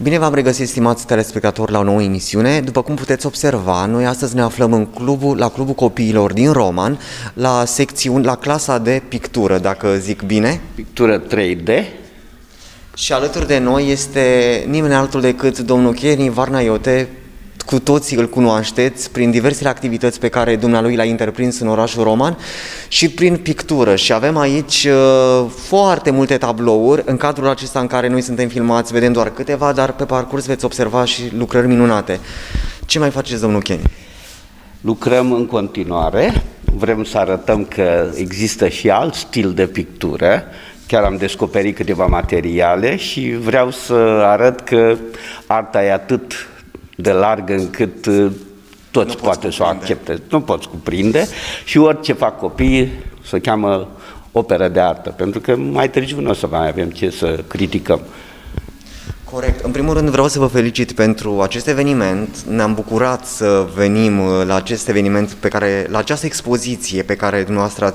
Bine v-am regăsit, stimați telespectatori, la o nouă emisiune. După cum puteți observa, noi astăzi ne aflăm la Clubul Copiilor din Roman, la clasa de pictură, dacă zic bine. Pictură 3D. Și alături de noi este nimeni altul decât domnul Kenny Varnaiote. Cu toții îl cunoașteți prin diversele activități pe care dumnealui le-a întreprins în orașul Roman și prin pictură. Și avem aici foarte multe tablouri. În cadrul acesta în care noi suntem filmați vedem doar câteva, dar pe parcurs veți observa și lucrări minunate. Ce mai faceți, domnul Kenny? Lucrăm în continuare. Vrem să arătăm că există și alt stil de pictură. Chiar am descoperit câteva materiale și vreau să arăt că arta e atât de largă încât toți poate să o accepte, nu poți cuprinde, și orice fac copiii se cheamă operă de artă, pentru că mai târziu nu o să mai avem ce să criticăm. Corect. În primul rând vreau să vă felicit pentru acest eveniment. Ne-am bucurat să venim la acest eveniment, la această expoziție pe care dumneavoastră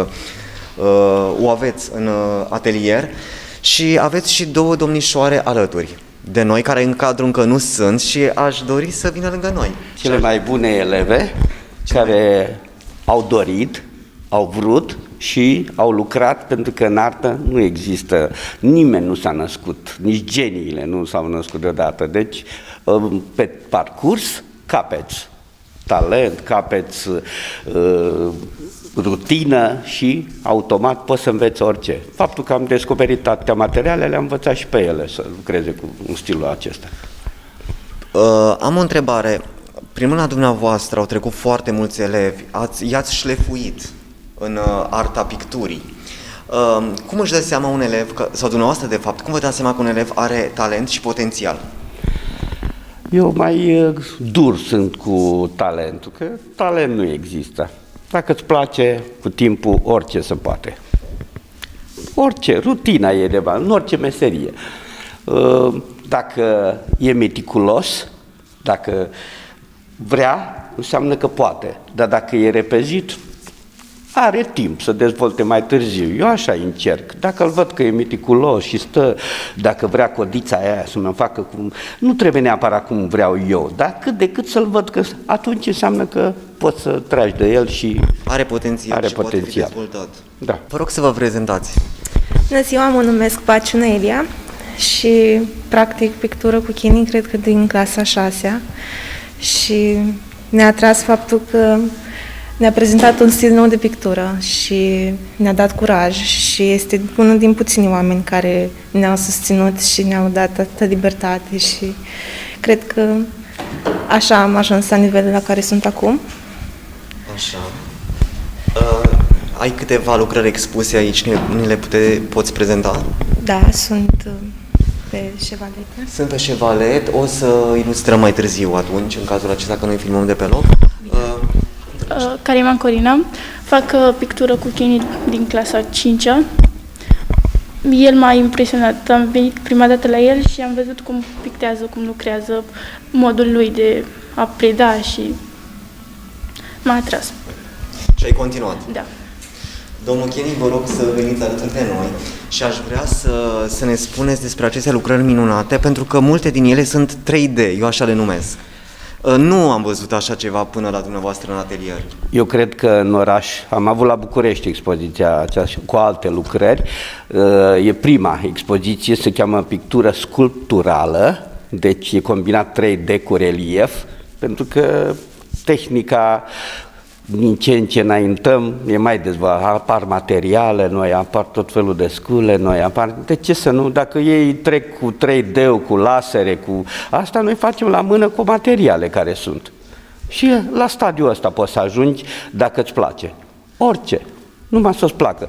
o aveți în atelier, și aveți și două domnișoare alături de noi, care în cadru încă nu sunt, și aș dori să vină lângă noi. Cele mai bune eleve care au dorit, au vrut și au lucrat, pentru că în artă nu există, nimeni nu s-a născut, nici geniile nu s-au născut deodată. Deci, pe parcurs, capeți talent, capeți rutină și automat poți să înveți orice. Faptul că am descoperit atâtea materiale, le-am învățat și pe ele să lucreze cu un stilul acesta. Am o întrebare. Prin mâna dumneavoastră au trecut foarte mulți elevi, i-ați șlefuit în arta picturii. Cum își dă seama un elev, sau dumneavoastră de fapt, cum vă dați seama că un elev are talent și potențial? Eu mai dur sunt cu talentul, că talent nu există. Dacă îți place, cu timpul, orice se poate. Orice, rutina e de bani, în orice meserie. Dacă e meticulos, dacă vrea, înseamnă că poate. Dar dacă e repezit, are timp să dezvolte mai târziu. Eu așa încerc. Dacă îl văd că e meticulos și stă, dacă vrea codița aia să mă facă cum... Nu trebuie neapărat cum vreau eu, dar cât de cât să-l văd, că atunci înseamnă că poți să tragi de el și... Are potențial are și potențial. poate fi dezvoltat. Da. Vă rog să vă prezentați. Bună ziua, mă numesc Paciu Nelia și practic pictură cu Kenny, cred că din clasa 6-a, și ne-a atras faptul că ne-a prezentat un stil nou de pictură și ne-a dat curaj și este unul din puțini oameni care ne-au susținut și ne-au dat atâta libertate și cred că așa am ajuns la nivelul la care sunt acum. Așa. Ai câteva lucrări expuse aici, ni le poți prezenta? Da, sunt pe șevalete. Sunt pe șevalet, o să ilustrăm mai târziu atunci, în cazul acesta că noi filmăm de pe loc. Cariman Corina, fac pictură cu Kenny din clasa 5-a. El m-a impresionat, am venit prima dată la el și am văzut cum pictează, cum lucrează, modul lui de a preda și m-a atras. Și ai continuat? Da. Domnul Kenny, vă rog să veniți alături de noi și aș vrea să ne spuneți despre aceste lucrări minunate, pentru că multe din ele sunt 3D, eu așa le numesc. Nu am văzut așa ceva până la dumneavoastră în atelier. Eu cred că în oraș, am avut la București expoziția aceasta cu alte lucrări. E prima expoziție, se cheamă pictură sculpturală, deci e combinat 3D cu relief, pentru că tehnica, din ce în ce înaintăm, e mai dezvoltată, apar materiale noi, apar tot felul de scule noi, apar... De ce să nu? Dacă ei trec cu 3D-ul, cu lasere, cu... Asta noi facem la mână cu materiale care sunt. Și la stadiul ăsta poți să ajungi dacă îți place. Orice. Numai să-ți placă.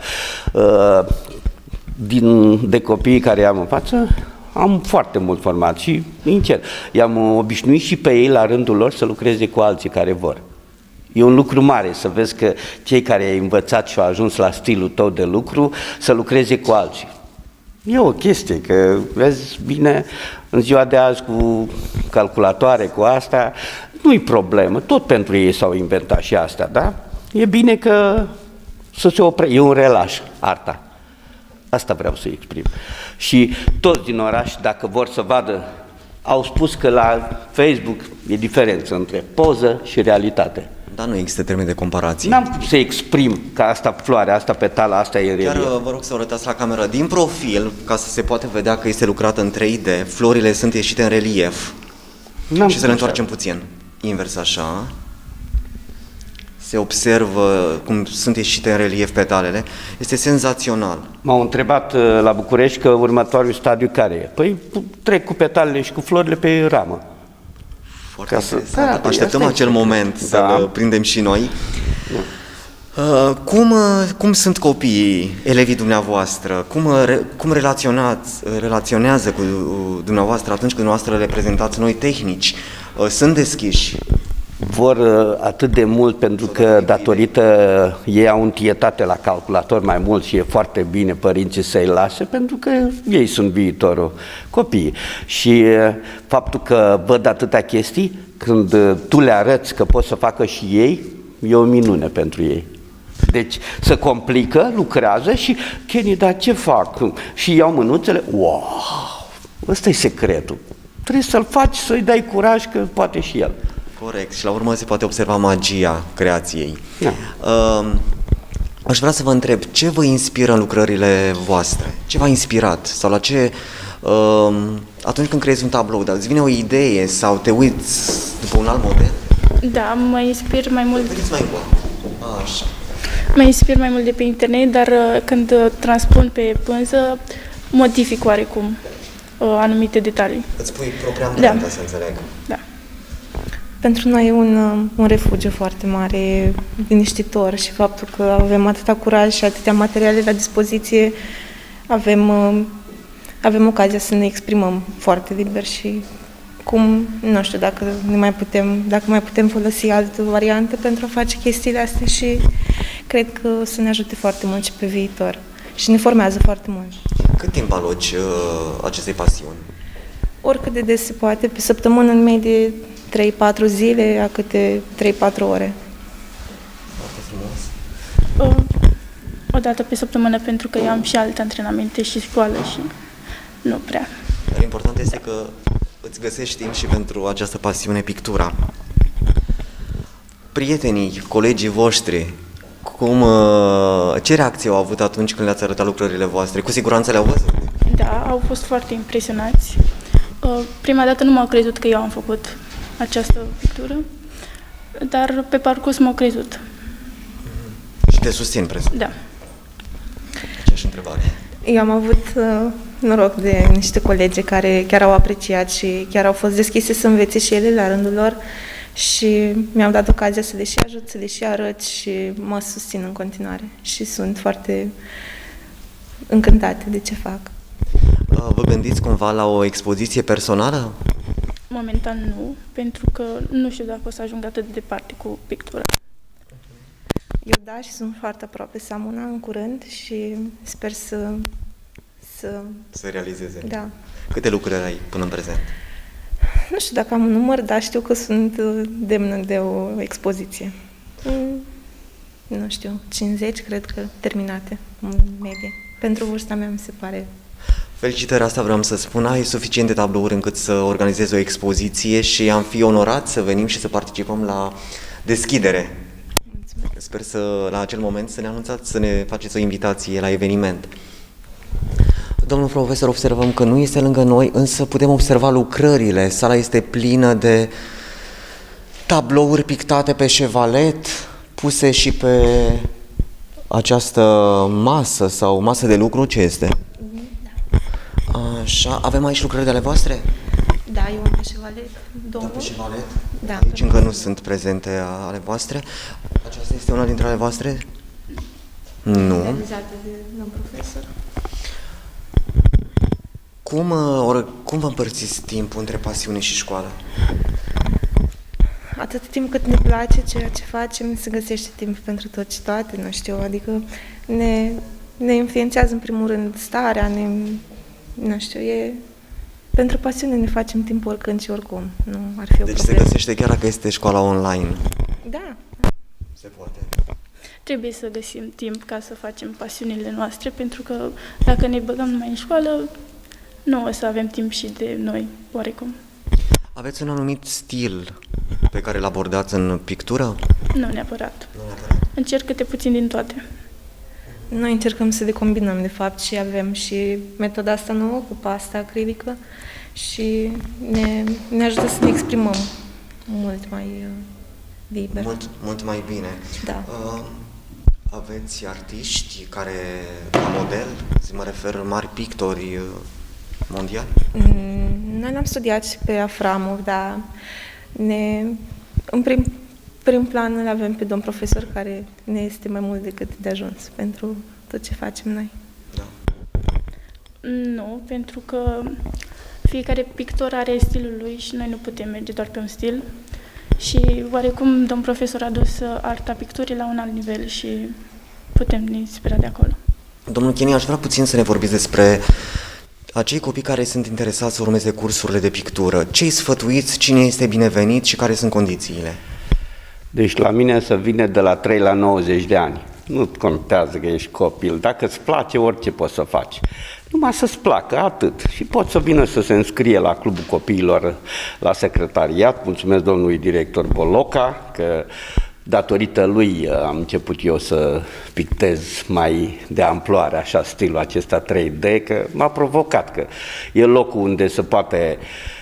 De copiii care am în față, am foarte mult format și încerc. I-am obișnuit și pe ei la rândul lor să lucreze cu alții care vor. E un lucru mare să vezi că cei care ai învățat și au ajuns la stilul tău de lucru să lucreze cu alții. E o chestie, că vezi bine, în ziua de azi cu calculatoare, cu asta, nu-i problemă, tot pentru ei s-au inventat și astea, da? E bine că să se oprească, e un relaș, arta. Asta vreau să exprim. Și toți din oraș, dacă vor să vadă Au spus că la Facebook e diferență între poză și realitate. Dar nu există termen de comparație. N-am cum să exprim că asta floarea, asta petala, asta e în relief. Chiar vă rog să o arătați la cameră din profil, ca să se poate vedea că este lucrată în 3D, florile sunt ieșite în relief. Și să le întoarcem puțin, invers așa. Se observă cum sunt ieșite în relief petalele. Este senzațional. M-au întrebat la București că următorul stadiu care e. Păi trec cu petalele și cu florile pe ramă. Foarte interesant. Așteptăm acel moment să-l prindem și noi. Cum sunt copiii, elevii dumneavoastră? Cum relaționează cu dumneavoastră atunci când dumneavoastră le prezentați noi tehnici? Sunt deschiși? Vor atât de mult pentru că datorită ei au întietate la calculator mai mult și e foarte bine părinții să-i lase pentru că ei sunt viitorul copiii. Și faptul că văd atâtea chestii, când tu le arăți că poți să facă și ei, e o minune pentru ei. Deci se complică, lucrează și Kenny, dar ce fac? Și iau mânuțele, wow, ăsta e secretul. Trebuie să-l faci, să-i dai curaj că poate și el. Corect. Și la urmă se poate observa magia creației. Da. Aș vrea să vă întreb, ce vă inspiră în lucrările voastre? Ce v-a inspirat? Sau la ce... atunci când creezi un tablou, dar îți vine o idee sau te uiți după un alt model? Da, mă inspir mai mult... Veniți mai bun. Așa. Mă inspir mai mult de pe internet, dar când transpun pe pânză, modific oarecum anumite detalii. Îți pui propria amprentă, să înțeleg. Da. Pentru noi e un refugiu foarte mare, liniștitor și faptul că avem atâta curaj și atâtea materiale la dispoziție, avem ocazia să ne exprimăm foarte liber și nu știu dacă mai putem folosi alte variante pentru a face chestiile astea și cred că o să ne ajute foarte mult și pe viitor și ne formează foarte mult. Cât timp aloci acestei pasiuni? Oricât de des se poate, pe săptămână în medie 3-4 zile, a câte 3-4 ore. Foarte frumos. O dată pe săptămână, pentru că eu am și alte antrenamente și școală și nu prea. Dar important este că îți găsești timp și pentru această pasiune, pictura. Prietenii, colegii voștri, ce reacție au avut atunci când le-ați arătat lucrările voastre? Cu siguranță le-au văzut? Da, au fost foarte impresionați. Prima dată nu m-au crezut că eu am făcut această pictură, dar pe parcurs m-au crezut. Și te susțin, presupun. Da. Aceeași întrebare. Eu am avut noroc de niște colegi care chiar au apreciat și chiar au fost deschise să învețe și ele la rândul lor și mi-au dat ocazia să le și ajut, să le și arăt și mă susțin în continuare și sunt foarte încântate de ce fac. Vă gândiți cumva la o expoziție personală? Momentan nu, pentru că nu știu dacă o să ajung atât de departe cu pictura. Eu da, și sunt foarte aproape să am una în curând și sper să realizeze. Da. Câte lucrări ai până în prezent? Nu știu dacă am un număr, dar știu că sunt demnă de o expoziție. Nu știu, 50 cred că terminate în medie. Pentru vârsta mea mi se pare. Felicitări, asta vreau să spun. Ai suficient de tablouri încât să organizezi o expoziție și am fi onorat să venim și să participăm la deschidere. Mulțumesc. Sper la acel moment să ne anunțați, să ne faceți o invitație la eveniment. Domnul profesor, observăm că nu este lângă noi, însă putem observa lucrările. Sala este plină de tablouri pictate pe șevalet, puse și pe această masă sau masă de lucru. Ce este? Da. Așa, avem aici lucrări de ale voastre? Da, eu am pe șevalet, două. Da, pe șevalet? Da. Aici încă nu sunt prezente ale voastre. Aceasta este una dintre ale voastre? Nu. Realizată de domnul profesor. Cum vă împărțiți timpul între pasiune și școală? Atât timp cât ne place ceea ce facem, se găsește timp pentru tot și toate, nu știu, adică ne influențează în primul rând starea, nu știu, pentru pasiune ne facem timp oricând și oricum, nu ar fi o problemă. Deci se găsește chiar dacă este școala online? Da. Se poate. Trebuie să găsim timp ca să facem pasiunile noastre, pentru că dacă ne băgăm numai în școală, nu o să avem timp și de noi, oarecum. Aveți un anumit stil pe care îl abordați în pictură? Nu neapărat. Încerc câte puțin din toate. Noi încercăm să decombinăm, de fapt, și avem și metoda asta nouă cu pasta acrilică și ne ajută să ne exprimăm mult mai liber. Mult mai bine. Da. Aveți artiști care, ca model, mă refer, mari pictori mondiali? Noi l-am studiat și pe Aframov, dar în prim plan îl avem pe domn profesor care ne este mai mult decât de ajuns pentru tot ce facem noi. Da. Nu, pentru că fiecare pictor are stilul lui și noi nu putem merge doar pe un stil. Și oarecum domn profesor a dus arta picturii la un alt nivel și putem ne inspira de acolo. Domnul Cheni, aș vrea puțin să ne vorbiți despre acei copii care sunt interesați să urmeze cursurile de pictură. Ce-i sfătuiți, cine este binevenit și care sunt condițiile? Deci la mine să vine de la 3 la 90 de ani. Nu contează că ești copil. Dacă îți place, orice poți să faci. Numai să-ți placă, atât. Și pot să vină să se înscrie la Clubul Copiilor la secretariat. Mulțumesc domnului director Boloca, că datorită lui am început eu să pictez mai de amploare, așa, stilul acesta 3D, că m-a provocat, că e locul unde se poate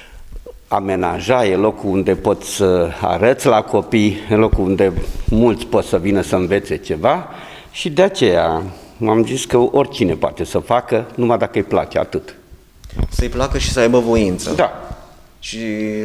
amenaja, e locul unde poți să arăți la copii, e locul unde mulți pot să vină să învețe ceva și de aceea m-am zis că oricine poate să facă, numai dacă îi place, atât. Să-i placă și să aibă voință. Da. Și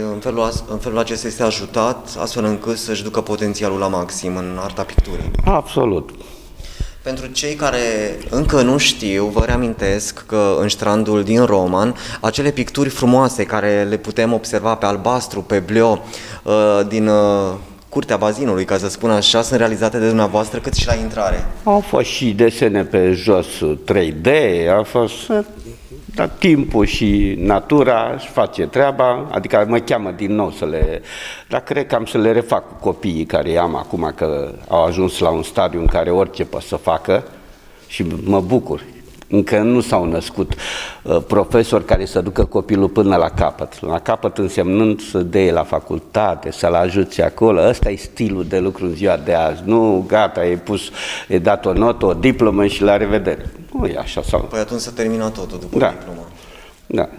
în felul acesta este ajutat astfel încât să-și ducă potențialul la maxim în arta picturii. Absolut. Pentru cei care încă nu știu, vă reamintesc că în Strandul din Roman, acele picturi frumoase care le putem observa pe albastru, pe bleu, din curtea bazinului, ca să spun așa, sunt realizate de dumneavoastră cât și la intrare. Au fost și desene pe jos 3D, a fost... Dar timpul și natura își face treaba, adică mă cheamă din nou să le... Dar cred că am să le refac cu copiii care am acum, că au ajuns la un stadiu în care orice pot să facă și mă bucur. Încă nu s-au născut profesori care să ducă copilul până la capăt. La capăt însemnând să dea la facultate, să-l ajuți acolo. Ăsta e stilul de lucru în ziua de azi. Nu, gata, e dat o notă, o diplomă și la revedere. Nu e așa sau... Păi atunci să termină totul după diplomă. Da.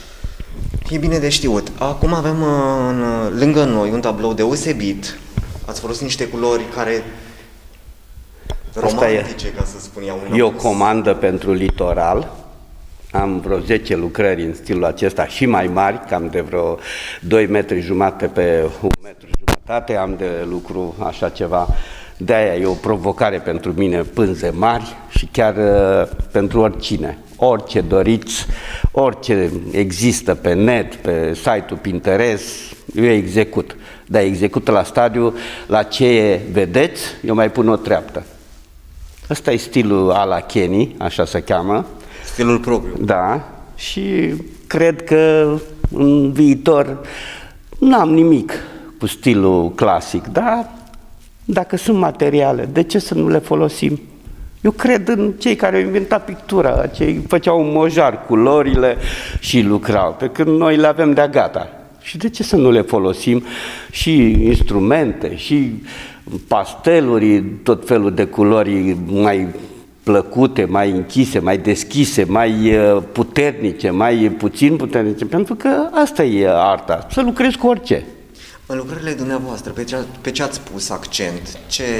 E bine de știut. Acum avem lângă noi un tablou deosebit. Ați folosit niște culori care... romantice, ca să spun eu. E o comandă pentru litoral. Am vreo 10 lucrări în stilul acesta și mai mari, cam de vreo 2,5 metri pe 1,5 metri. Am de lucru așa ceva. De-aia e o provocare pentru mine, pânze mari și chiar pentru oricine. Orice doriți, orice există pe net, pe site-ul Pinterest, eu execut. Dar execută la stadiu, la ce vedeți, eu mai pun o treaptă. Ăsta e stilul ala Kenny, așa se cheamă. Stilul propriu. Da, și cred că în viitor n-am nimic cu stilul clasic, dar dacă sunt materiale, de ce să nu le folosim? Eu cred în cei care au inventat pictura, cei făceau mojar culorile și lucrau, pe când noi le avem de-a gata. Și de ce să nu le folosim și instrumente, și pasteluri, tot felul de culori mai plăcute, mai închise, mai deschise, mai puternice, mai puțin puternice, pentru că asta e arta, să lucrezi cu orice. În lucrările dumneavoastră, pe ce ați pus accent?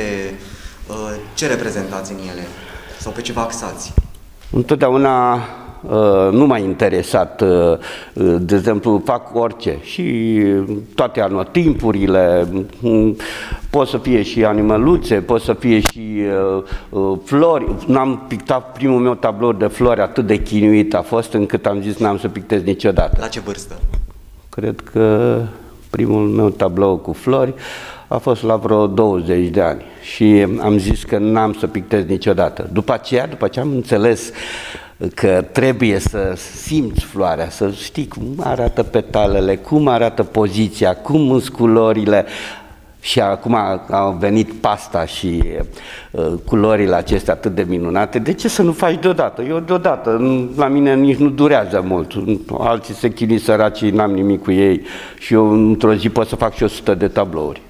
Ce reprezentați în ele? Sau pe ce vă axați? Întotdeauna nu m-a interesat, de exemplu, fac orice și toate anotimpurile, pot să fie și animăluțe, pot să fie și flori. N-am pictat primul meu tablou de flori, atât de chinuit a fost încât am zis n-am să pictez niciodată. La ce vârstă? Cred că primul meu tablou cu flori a fost la vreo 20 de ani și am zis că n-am să pictez niciodată. După ce am înțeles că trebuie să simți floarea, să știi cum arată petalele, cum arată poziția, cum sunt culorile, Și acum au venit pasta și culorile acestea atât de minunate, de ce să nu faci deodată? Eu deodată, la mine nici nu durează mult, alții se chinuie săracii, n-am nimic cu ei și eu într-o zi pot să fac și 100 de tablouri.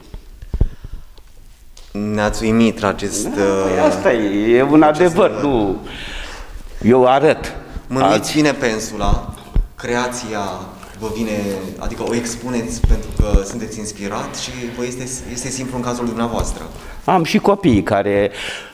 Ne-ați uimit la acest... Asta e un adevăr, nu... Eu arăt. Mânuiți bine pensula, creația vă vine, adică o expuneți pentru că sunteți inspirat și vă este simplu în cazul dumneavoastră. Am și copii care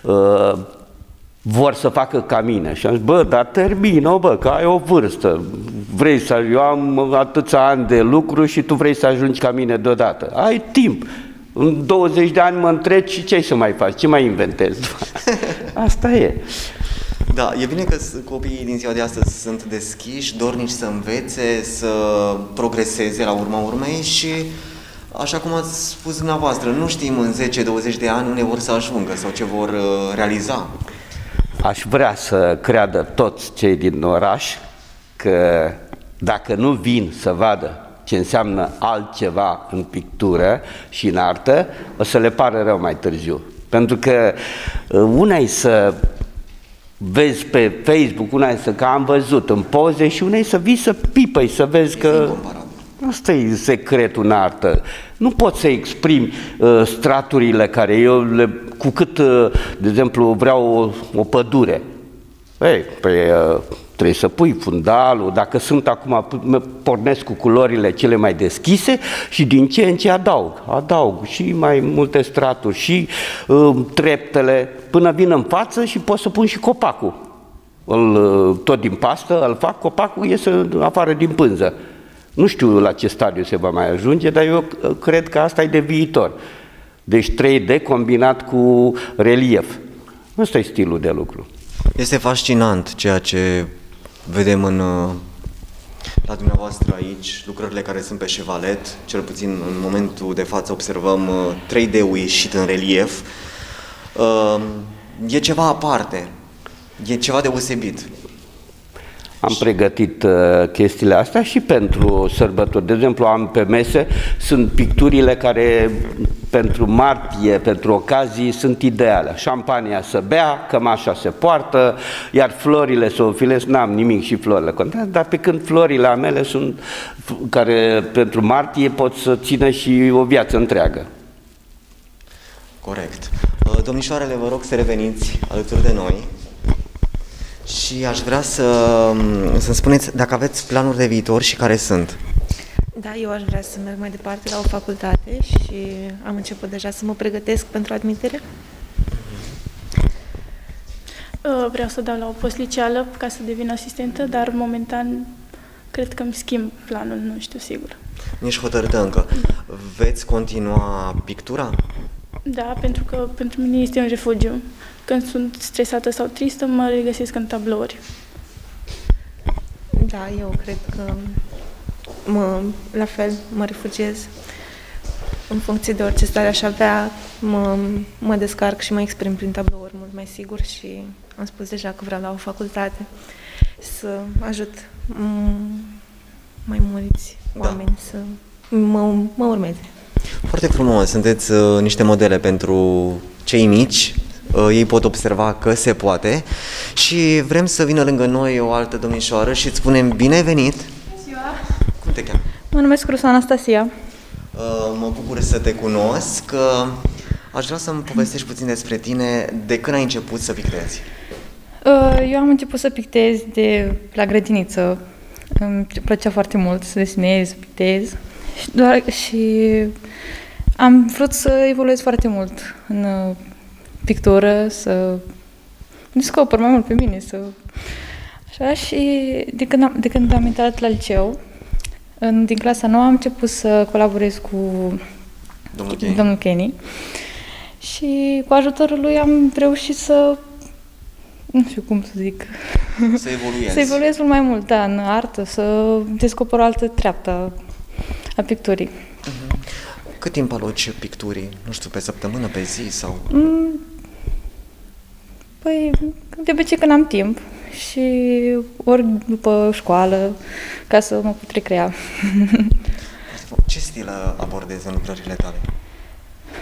vor să facă ca mine și am zis, bă, dar termină, bă, că ai o vârstă, vrei să... Eu am atâția ani de lucru și tu vrei să ajungi ca mine deodată. Ai timp. În 20 de ani mă întreci și ce să mai faci, ce mai inventezi? Asta e. Da, e bine că copiii din ziua de astăzi sunt deschiși, dornici să învețe, să progreseze la urma urmei și, așa cum ați spus dumneavoastră, nu știm în 10-20 de ani unde vor să ajungă sau ce vor realiza. Aș vrea să creadă toți cei din oraș că dacă nu vin să vadă ce înseamnă altceva în pictură și în artă, o să le pară rău mai târziu. Pentru că una e să vezi pe Facebook, una e că am văzut în poze și una e să vii să pipăi, să vezi că... Asta e secretul în artă. Nu poți să exprimi straturile care eu cu cât, de exemplu, vreau o pădure. Trebuie să pui fundalul, dacă sunt acum, pornesc cu culorile cele mai deschise și din ce în ce adaug și mai multe straturi și treptele până vin în față și pot să pun și copacul. Tot din pastă îl fac, copacul iese afară din pânză. Nu știu la ce stadiu se va mai ajunge, dar eu cred că asta e de viitor. Deci 3D combinat cu relief. Ăsta e stilul de lucru. Este fascinant ceea ce vedem la dumneavoastră aici, lucrările care sunt pe șevalet, cel puțin în momentul de față observăm 3D-ul ieșit în relief. E ceva aparte, e ceva deosebit. Am pregătit chestiile astea și pentru sărbători. De exemplu, am pe mese, sunt picturile care pentru martie, pentru ocazii, sunt ideale. Șampania să bea, cămașa se poartă, iar florile să o filez, n-am nimic și florile contează, dar pe când florile ale mele sunt, care pentru martie pot să țină și o viață întreagă. Corect. Domnișoarele, vă rog să reveniți alături de noi. Și aș vrea să-mi spuneți dacă aveți planuri de viitor și care sunt. Da, eu aș vrea să merg mai departe la o facultate și am început deja să mă pregătesc pentru admitere. Vreau să dau la o postliceală ca să devin asistentă, dar momentan cred că îmi schimb planul, nu știu sigur. Nu ești hotărâtă încă. Veți continua pictura? Da, pentru că pentru mine este un refugiu. Când sunt stresată sau tristă, mă regăsesc în tablouri. Da, eu cred că la fel mă refugiez. În funcție de orice stare aș avea, mă descarc și mă exprim prin tablouri mult mai sigur și am spus deja că vreau la o facultate să ajut mai mulți oameni să mă urmeze. Foarte frumos, sunteți niște modele pentru cei mici. Ei pot observa că se poate și vrem să vină lângă noi o altă domnișoară și îți spunem bine ai venit. Bună ziua! Cum te cheamă? Mă numesc Rusu Anastasia. Mă bucur să te cunosc. Aș vrea să-mi povestești puțin despre tine, de când ai început să pictezi. Eu am început să pictez de la grădiniță. Îmi plăcea foarte mult să desenez, să pictez și am vrut să evoluez foarte mult în pictură, să descoper mai mult pe mine, așa, și de când am intrat la liceu, din clasa 9 am început să colaborez cu domnul Kenny și cu ajutorul lui am reușit să, nu știu cum să zic, să evoluezi. Să evoluez mult mai mult, da, în artă, să descoper o altă treaptă a picturii. Cât timp aloci picturii? Nu știu, pe săptămână, pe zi sau... Păi, de obicei când am timp și ori după școală, ca să mă pot recrea. Ce stil abordezi în lucrările tale?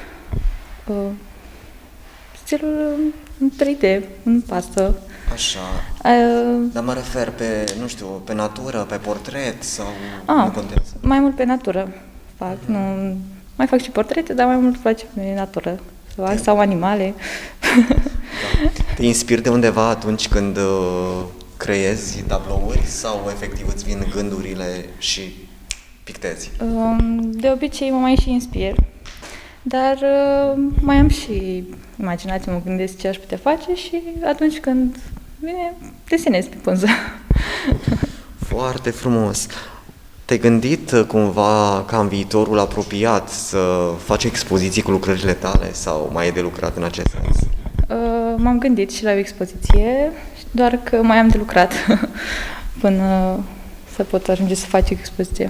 Stilul în 3D, în pastă. Așa. Dar mă refer pe, nu știu, pe natură, pe portret sau nu contează? Mai mult pe natură fac. Nu, mai fac și portrete, dar mai mult îmi place pe natură să fac, sau animale. Da. Te inspiri de undeva atunci când creezi tablouri sau efectiv îți vin gândurile și pictezi? De obicei mă mai și inspir, dar mai am și imaginație, mă gândesc ce aș putea face și atunci când vine, desenez pe pânză. Foarte frumos! Te-ai gândit cumva ca în viitorul apropiat să faci expoziții cu lucrările tale sau mai e de lucrat în acest sens? M-am gândit și la o expoziție, doar că mai am de lucrat până să pot ajunge să fac expoziție.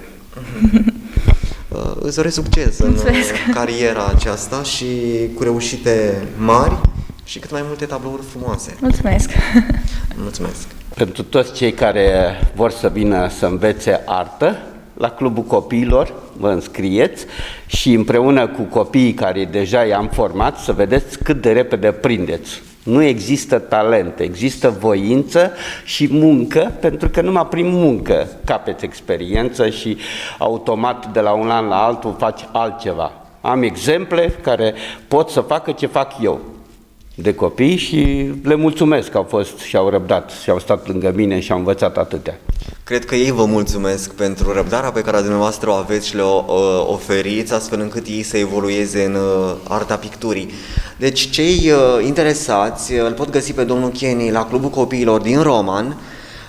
Îți doresc succes în cariera aceasta și cu reușite mari și cât mai multe tablouri frumoase. Mulțumesc! Mulțumesc! Pentru toți cei care vor să vină să învețe artă, la Clubul Copiilor vă înscrieți și împreună cu copiii care deja i-am format să vedeți cât de repede prindeți. Nu există talent, există voință și muncă, pentru că numai prin muncă capeți experiență și automat de la un an la altul faci altceva. Am exemple care pot să facă ce fac eu de copii și le mulțumesc că au fost și au răbdat și au stat lângă mine și au învățat atâtea. Cred că ei vă mulțumesc pentru răbdarea pe care dumneavoastră o aveți și le oferiți, astfel încât ei să evolueze în arta picturii. Deci cei interesați îl pot găsi pe domnul Kenny la Clubul Copiilor din Roman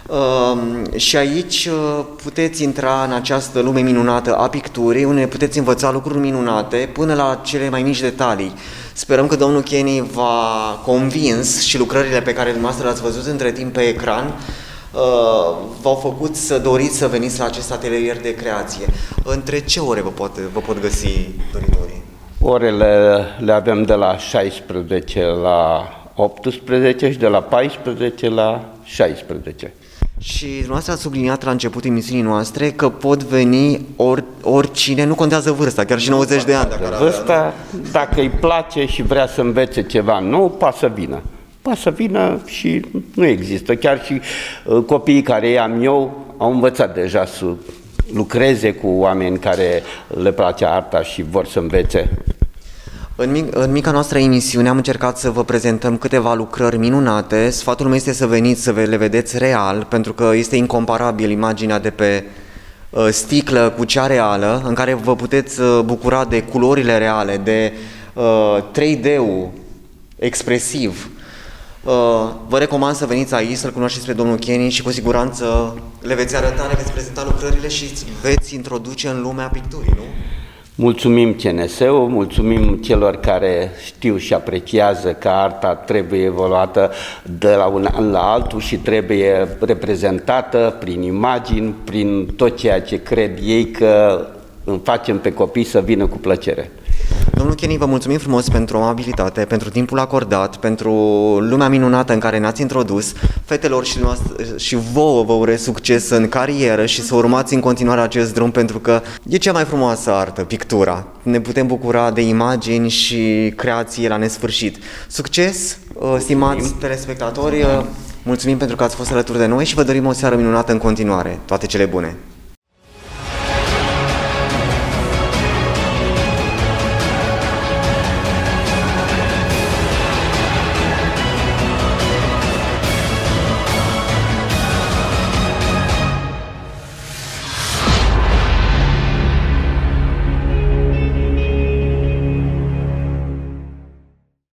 și aici puteți intra în această lume minunată a picturii, unde puteți învăța lucruri minunate până la cele mai mici detalii. Sperăm că domnul Kenny v-a convins și lucrările pe care dumneavoastră le-ați văzut între timp pe ecran v-au făcut să doriți să veniți la acest atelier de creație. Între ce ore vă pot găsi doritorii? Orele le avem de la 16 la 18 și de la 14 la 16. Și dumneavoastră ați subliniat la începutul emisiunii noastre că pot veni oricine, nu contează vârsta, chiar și 90 de ani. Vârsta, dacă îi place și vrea să învețe ceva nou, poate să vină. Poate să vină și nu există. Chiar și copiii care i-am eu au învățat deja să lucreze cu oameni care le place arta și vor să învețe. În mica noastră emisiune am încercat să vă prezentăm câteva lucrări minunate. Sfatul meu este să veniți să le vedeți real, pentru că este incomparabil imaginea de pe sticlă cu cea reală, în care vă puteți bucura de culorile reale, de 3D-ul expresiv. Vă recomand să veniți aici, să-l cunoașteți pe domnul Kenny și cu siguranță le veți arăta, le veți prezenta lucrările și veți introduce în lumea picturii, nu? Mulțumim CNS-ul, mulțumim celor care știu și apreciază că arta trebuie evoluată de la un an la altul și trebuie reprezentată prin imagini, prin tot ceea ce cred ei că îmi facem pe copii să vină cu plăcere. Domnul Kenny, vă mulțumim frumos pentru amabilitate, pentru timpul acordat, pentru lumea minunată în care ne-ați introdus. Fetelor și vouă vă urez succes în carieră și să urmați în continuare acest drum, pentru că e cea mai frumoasă artă, pictura. Ne putem bucura de imagini și creație la nesfârșit. Succes, stimați telespectatori, mulțumim pentru că ați fost alături de noi și vă dorim o seară minunată în continuare. Toate cele bune!